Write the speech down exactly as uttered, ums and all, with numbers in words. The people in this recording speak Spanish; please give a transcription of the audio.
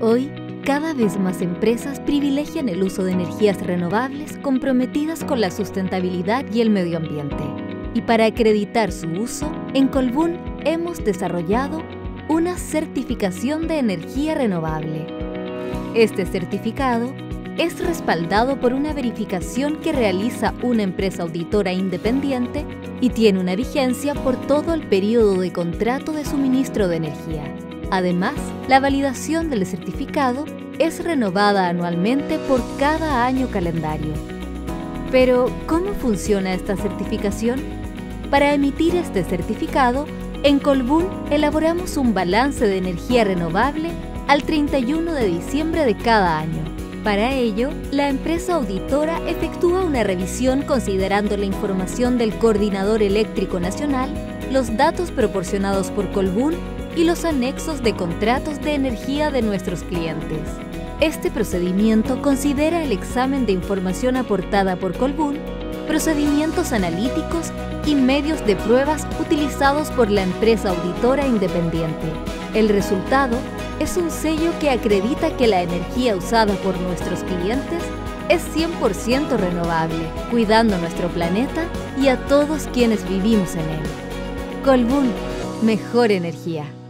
Hoy, cada vez más empresas privilegian el uso de energías renovables comprometidas con la sustentabilidad y el medio ambiente. Y para acreditar su uso, en Colbún hemos desarrollado una certificación de energía renovable. Este certificado es respaldado por una verificación que realiza una empresa auditora independiente y tiene una vigencia por todo el periodo de contrato de suministro de energía. Además, la validación del certificado es renovada anualmente por cada año calendario. Pero, ¿cómo funciona esta certificación? Para emitir este certificado, en Colbún elaboramos un balance de energía renovable al treinta y uno de diciembre de cada año. Para ello, la empresa auditora efectúa una revisión considerando la información del Coordinador Eléctrico Nacional, los datos proporcionados por Colbún y los anexos de contratos de energía de nuestros clientes. Este procedimiento considera el examen de información aportada por Colbún, procedimientos analíticos y medios de pruebas utilizados por la empresa auditora independiente. El resultado es un sello que acredita que la energía usada por nuestros clientes es cien por ciento renovable, cuidando nuestro planeta y a todos quienes vivimos en él. Colbún, mejor energía.